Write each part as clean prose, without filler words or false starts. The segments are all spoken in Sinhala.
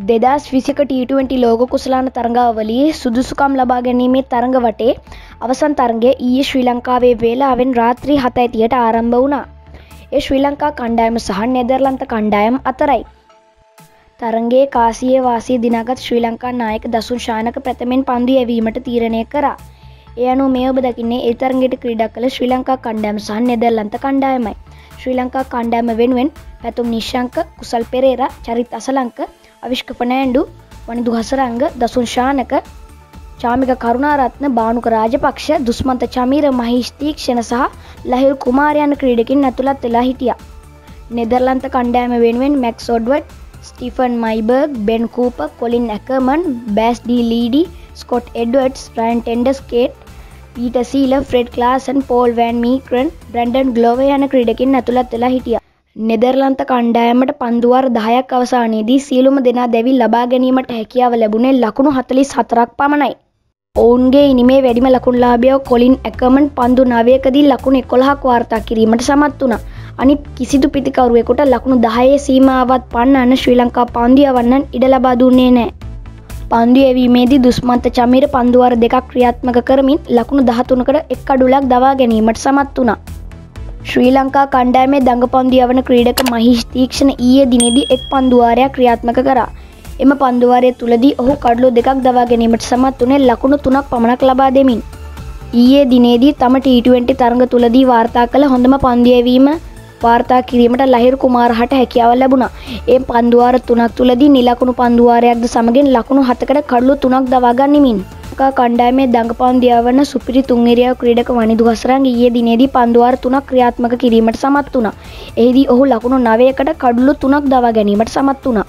2021 T20 ලෝක කුසලාන තරඟාවලියේ සුදුසුකම් ලබා ගැනීමේ තරඟ වටේ අවසන් තරඟය ඊයේ ශ්‍රී ලංකාවේ වේලාවෙන් රාත්‍රී 7:30ට ආරම්භ වුණා. ඒ ශ්‍රී ලංකා කණ්ඩායම සහ නෙදර්ලන්ත කණ්ඩායම අතරයි. තරඟයේ කාසියේ වාසිය දිනාගත් ශ්‍රී ලංකා නායක දසුන් ශානක ප්‍රථමයෙන් පන්දු යැවීමට තීරණය කරා. ඒ අනුව මේ ඔබ දකින්නේ ඒ තරඟයට ක්‍රීඩා කළ ශ්‍රී ලංකා කණ්ඩායම සහ නෙදර්ලන්ත කණ්ඩායමයි. ශ්‍රී ලංකා කණ්ඩායම වෙනුවෙන් පැතුම් නිශ්ශංක, කුසල් පෙරේරා, චරිත් අසලංක, අවිෂ්ක ෆර්නෑන්ඩු, වනිදු හසරංග, දසුන් ශානක, චාමික කරුණාරත්න, බානුක රාජපක්ෂ, දුස්මන්ත චමීර, මහේෂ් තීක්ෂණ සහ ලහිරු කුමාර යන ක්‍රීඩකින් ඇතුළත් වෙලා හිටියා. නෙදර්ලන්ත කණ්ඩායම වෙනුවෙන් මැක්ස් ඔඩ්වර්ඩ්, Stephan Myburgh, Ben Cooper, Colin Ackermann, Bas de Leede, Scott Edwards, Ryan ten Doeschate, Pieter Seelaar, Fred Klaassen, Paul van Meekeren, Brandon Glover යන ක්‍රීඩකින් ඇතුළත් වෙලා හිටියා. නෙදර්ලන්ත කණ්ඩායමට පන්දු වාර 10ක් අවසානයේදී සියලුම දෙනා දැවි ලබා ගැනීමට හැකියාව ලැබුණේ ලකුණු 44ක් පමණයි. ඔවුන්ගේ ඉනිමේ වැඩිම ලකුණුලාභියා කොලින් ඇකර්මන් පන්දු 9කදී ලකුණු 11ක් වාර්තා කිරීමට සමත් වුණා. අනිත් කිසිදු පිතිකරුවෙකුට ලකුණු 10 සීමාවත් පන්නන්න ශ්‍රී ලංකා පන්දු යවන්නන් ඉඩ ලබා දුන්නේ නැහැ. පන්දු යැවීමේදී දුස්මන්ත චමීර පන්දු වාර 2ක් ක්‍රියාත්මක කරමින් ලකුණු 13කට එක් අඩුලක් දවා ගැනීමට සමත් වුණා. ශ්‍රී ලංකා කණ්ඩායමේ දඟපන්දු යවන ක්‍රීඩක මහේෂ් තීක්ෂණ ඊයේ දිනේදී එක් පන්දු වාරයක් ක්‍රියාත්මක කරා. එම පන්දු වාරය තුලදී ඔහු කඩලු 2ක් දවා ගැනීමට සමත් වුණේ ලකුණු 3ක් පමණක් ලබා දෙමින්. ඊයේ දිනේදී තම T20 තරඟ තුලදී වාර්තා කළ හොඳම පන්දු යැවීම වාර්තා කිරීමට ලහිරු කුමාරහට හැකියාව ලැබුණා. ඒ පන්දු වාර 3ක් තුලදී නිලකුණු පන්දු වාරයක්ද සමගින් ලකුණු 7කට කඩලු 3ක් දවා ගනිමින් කණ්ඩායමේ දඟපන්දු යවන සුපිරි තුන්වෙනියා ක්‍රීඩක වනිදු හසරංග ඊයේ දිනේදී පන්දු වාර 3ක් ක්‍රියාත්මක කිරීමට සමත් වුණා. එෙහිදී ඔහු ලකුණු 9කට කඩලු 3ක් දවා ගැනීමට සමත් වුණා.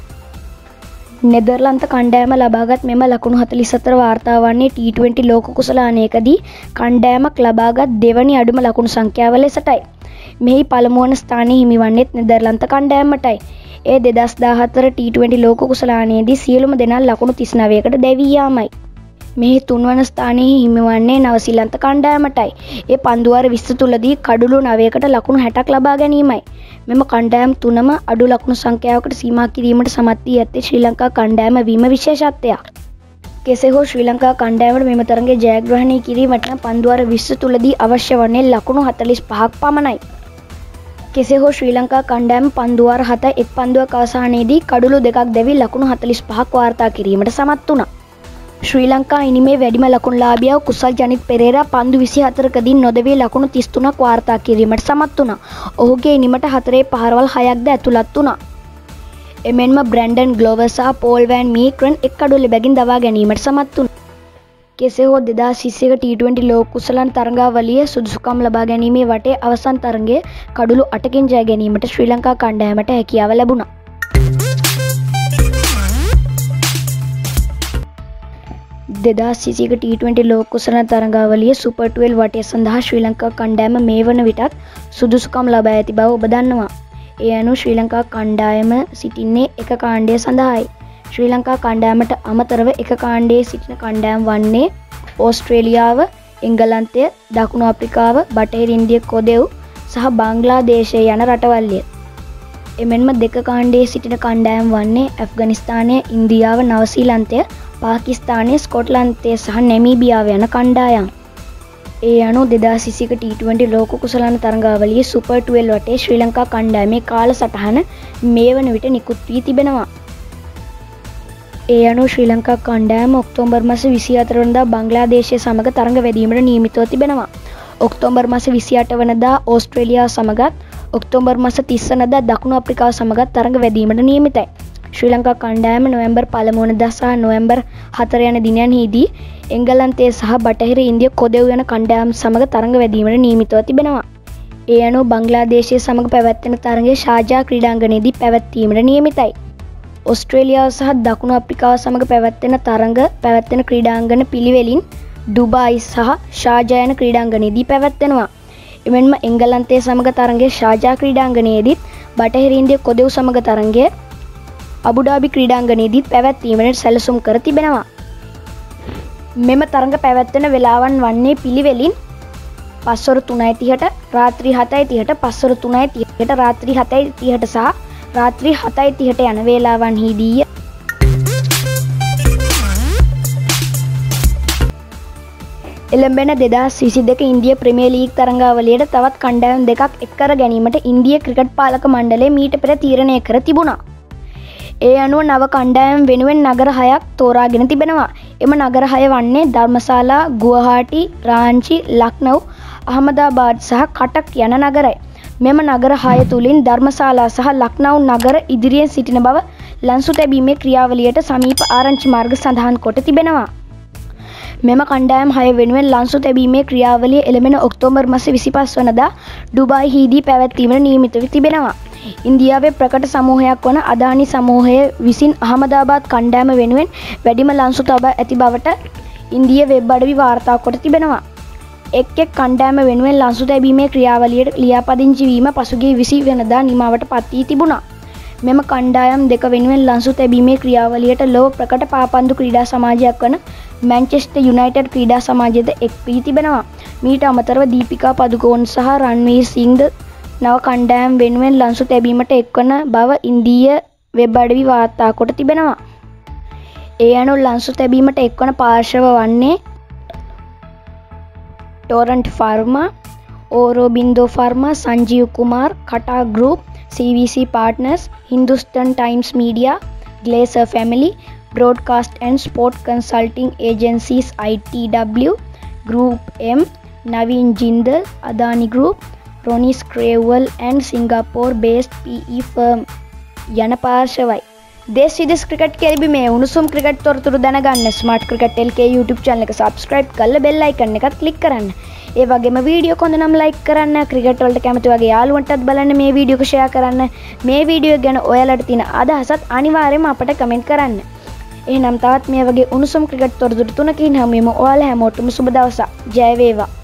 නෙදර්ලන්ත කණ්ඩායම ලබාගත් මෙම ලකුණු 44 වාර්තා වන්නේ T20 ලෝක කුසලානයකදී කණ්ඩායමක් ලබාගත් දෙවැනි අඩුම ලකුණු සංඛ්‍යාව ලෙසටයි. මෙහි පළමු වන ස්ථානය හිමිවන්නේත් නෙදර්ලන්ත කණ්ඩායමටයි. ඒ 2014 T20 ලෝක කුසලානයේදී සියලුම දෙනා ලකුණු 39කට දැවී යාමයි. මෙහි තුන්වන ස්ථානයේ හිමිවන්නේ නවසීලන්ත කණ්ඩායමටයි. ඒ පන්දු වාර 20 තුලදී කඩලු 9කට ලකුණු 60ක් ලබා ගැනීමයි. මෙම කණ්ඩායම් තුනම අඩු ලකුණු සංඛ්‍යාවකට සීමා කිරීමට සමත් වී ඇත්තේ ශ්‍රී ලංකා කණ්ඩායම වීම විශේෂත්වයක්. කෙසේ හෝ ශ්‍රී ලංකා කණ්ඩායමට මෙම තරඟය ජයග්‍රහණය කිරීමට නම් පන්දු වාර 20 තුලදී අවශ්‍ය වන්නේ ලකුණු 45ක් පමණයි. කෙසේ හෝ ශ්‍රී ලංකා කණ්ඩායම පන්දු වාර 7 එක් පන්දුවක් අවසානයේදී කඩලු 2ක් දැවි ලකුණු 45ක් වාර්තා කිරීමට සමත් වුණා. ශ්‍රී ලංකා ඉනිමේ වැඩිම ලකුණුලාභියා කුසල් ජනිත් පෙරේරා පන්දු 24කදී නොදැවී ලකුණු 33ක් වාර්තා කිරීමට සමත් වුණා. ඔහුගේ ඉනිමට 4 පහරවල් 6ක්ද ඇතුළත් වුණා. එමෙන්ම බ්‍රැන්ඩන් ග්ලෝවර් සහ පෝල් වෑන් මීක්‍රන් එක් අඩුව බැගින් දවා ගැනීමට සමත් වුණා. කෙසේ හෝ 2021 T20 ලෝක කුසලාන තරඟාවලියේ සුදුසුකම් ලබා ගැනීමේ වටේ අවසන් තරඟයේ කඩලු 8කින් ජය ගැනීමට ශ්‍රී ලංකා කණ්ඩායමට හැකියාව ලැබුණා. 2021 T20 ලෝක කුසලාන තරඟාවලියේ සුපර් 12 වටය සඳහා ශ්‍රී ලංකා කණ්ඩායම මේ වන විටත් සුදුසුකම් ලබා ඇති බව ඔබ දන්නවා. ඒ අනුව ශ්‍රී ලංකා කණ්ඩායම සිටින්නේ එක කාණ්ඩය සඳහායි. ශ්‍රී ලංකා කණ්ඩායමට අමතරව එක කාණ්ඩයේ සිටින කණ්ඩායම් වන්නේ ඕස්ට්‍රේලියාව, එංගලන්තය, දකුණු අප්‍රිකාව, බටහිර ඉන්දිය කොදෙව් සහ බංග්ලාදේශය යන රටවල්ය. එමෙන්ම දෙක කාණ්ඩයේ සිටින කණ්ඩායම් වන්නේ ඇෆ්ගනිස්තානය, ඉන්දියාව, නවසීලන්තය, පාකිස්තානය, ස්කොට්ලන්තය සහ නැමීබියාව යන කණ්ඩායම්. ඒ අනුව 2021 T20 ලෝක කුසලාන තරඟාවලියේ සුපර් 12 වටේ ශ්‍රී ලංකා කණ්ඩායමේ කාලසටහන මේ වන විට නිකුත් වී තිබෙනවා. ඒ අනුව ශ්‍රී ලංකා කණ්ඩායම ඔක්තෝබර් මාස 24 වනදා බංග්ලාදේශය සමග තරඟ වැදීමට නියමිතව තිබෙනවා. ඔක්තෝබර් මාස 28 වනදා ඕස්ට්‍රේලියාව සමගත්, ඔක්තෝබර් මාස 30 වනදා දකුණු අප්‍රිකාව සමගත් තරඟ වැදීමට නියමිතයි. ශ්‍රී ලංකා කණ්ඩායම නොවැම්බර් 1 වනදා සහ නොවැම්බර් 4 යන දිනයන්හිදී එංගලන්තය සහ බටහිර ඉන්දිය කොදෙව් යන කණ්ඩායම් සමග තරඟ වැදීමට නියමිතව තිබෙනවා. ඒ අනුව බංග්ලාදේශය සමග පැවැත්වෙන තරඟය ෂාර්ජා ක්‍රීඩාංගණයේදී පැවැත්වීමට නියමිතයි. ඕස්ට්‍රේලියාව සහ දකුණු අප්‍රිකාව සමග පැවැත්වෙන ක්‍රීඩාංගන පිළිවෙලින් ඩුබායි සහ ෂාර්ජා යන ක්‍රීඩාංගණයේදී පැවැත්වෙනවා. එමෙන්ම එංගලන්තය සමග තරඟය ෂාර්ජා ක්‍රීඩාංගණයේදීත් බටහිර ඉන්දිය කොදෙව් සමග තරඟය අබුඩාබි ක්‍රීඩාංගණයේදීත් පැවැත්වීමට සැලසුම් කර තිබෙනවා. මෙම තරඟ පැවැත්වෙන වේලාවන් වන්නේ පිළිවෙලින් පස්වරු 3:30ට රාත්‍රී 7:30ට පස්වරු 3:30ට රාත්‍රී 7:30ට සහ රාත්‍රී 7:30ට යන වේලාවන්හිදී එළඹෙන 2022 ඉන්දිය ප්‍රීමියර් ලීග් තරඟාවලියට තවත් කණ්ඩායම් දෙකක් එක් කර ගැනීමට ඉන්දිය ක්‍රිකට් පාලක මණ්ඩලය මීට පෙර තීරණය කර තිබුණා. ඒ අනුව නව කණ්ඩායම් වෙනුවෙන් නගර 6ක් තෝරාගෙන තිබෙනවා. එම නගර 6 වන්නේ ධර්මශාලා, ගුවහාටි, රාංචි, ලක්නව්, අහමදාබාද් සහ කටක් යන නගරයි. මෙම නගර 6 තුලින් ධර්මශාලා සහ ලක්නව් නගර ඉදිරියෙන් සිටින බව ලන්සු තැබීමේ ක්‍රියාවලියට සමීප ආරංචි මාර්ග සඳහන් කොට තිබෙනවා. මෙම කණ්ඩායම් 6 වෙනුවෙන් ලන්සු තැබීමේ ක්‍රියාවලිය එළඹෙන ඔක්තෝබර් මාස 25 වනදා ඩුබායිහිදී පැවැත්වීමට නියමිතව තිබෙනවා. ඉන්දියාවේ ප්‍රකට සමූහයක් වන අදානි සමූහය විසින් අහමදාබාද් කණ්ඩායම වෙනුවෙන් වැඩිම ලන්සු තබා ඇති බවට ඉන්දිය වෙබ් අඩවි වාර්තා කොට තිබෙනවා. එක් කණ්ඩායම වෙනුවෙන් ලන්සු තැබීමේ ක්‍රියාවලියට ලියාපදිංචි වීම පසුගිය 20 වෙනිදා නිමාවට පත් වී තිබුණා. මෙම කණ්ඩායම් දෙක වෙනුවෙන් ලන්සු තැබීමේ ක්‍රියාවලියට ලොව ප්‍රකට පාපන්දු ක්‍රීඩා සමාජයක් වන මැන්චෙස්ටර් යුනයිටඩ් ක්‍රීඩා සමාජයද එක් වී තිබෙනවා. මීට අමතරව දීපිකා පදුකෝන් සහ රන්වීර් සිංද නව කණ්ඩායම් වෙනුවෙන් ලන්සු තැබීමට එක්වන බව ඉන්දීය වෙබ් අඩවි වාර්තා කොට තිබෙනවා. ඒ අනුව ලන්සු තැබීමට එක්වන පාර්ශව වන්නේ Torrent Pharma, Aurobindo Pharma, Sanjiv Kumar, කටා group, CVC partners, Hindustan Times Media, Glazer family, Broadcast and Sport Consulting Agencies ITW, Group M, Naveen Jindal, Adani Group, Ronis Cravel and Singapore based PE firm යන පාර්ශවයි. දේශ විදේශ ක්‍රිකට් කෙලිබිමේ උණුසුම් ක්‍රිකට් තොරතුරු දැනගන්න smart cricket LK YouTube channel එක subscribe කරලා bell icon එකත් click කරන්න. ඒ වගේම වීඩියෝ කොඳ නම් like කරන්න, ක්‍රිකට් වලට කැමති වගේ යාළුවන්ටත් බලන්න මේ වීඩියෝ එක share කරන්න. මේ වීඩියෝ ගැන ඔයාලට තියෙන අදහසත් අනිවාර්යයෙන්ම අපට comment කරන්න. එහෙනම් තවත් මේ වගේ උණුසුම් ක්‍රිකට් තොරතුරු තුනකින් හමුවෙමු. ඔයාලා හැමෝටම සුබ දවසක්. ජය වේවා.